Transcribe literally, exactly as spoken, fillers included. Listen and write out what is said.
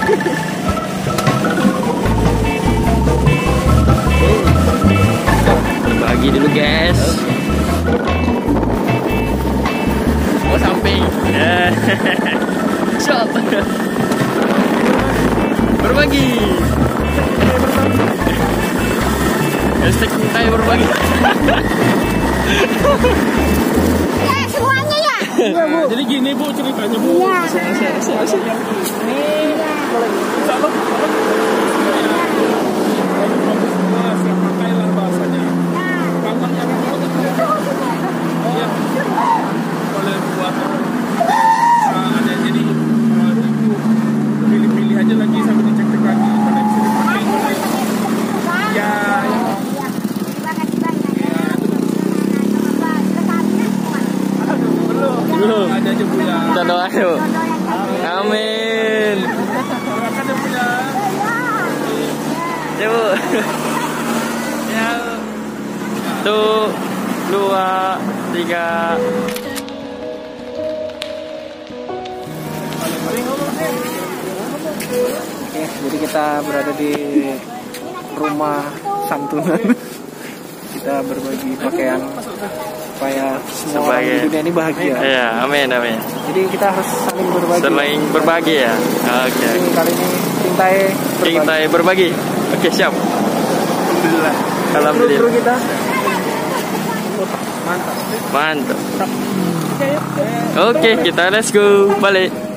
Bagi dulu guys. Oh samping. Shot. Berbagi. Hashtag cintai berbagi. Ya semuanya ya. Ya, Bu. Jadi gini Bu ceritanya Bu. Iya. Siap pakailah bahasanya. Bangun yang ya boleh buat ada jadi pilih-pilih aja lagi sampai dicek-cek lagi mana bisa dipakai mana ya belum ada aja bulan Kita doa yuk. Amin. doakan ya bulan Ya Bu. Ya. Tuh, dua, tiga. Oke, jadi kita berada di rumah santunan. Kita berbagi pakaian supaya semua orang di dunia ini bahagia. Iya, amin amin. Jadi kita harus saling berbagi. Saling berbagi ya. Oke. Jadi kali ini cintai berbagi. Cintai berbagi. Oke, siap. Alhamdulillah. Alhamdulillah. Kru-kru kita. Mantap. Mantap. Oke, kita let's go. Balik.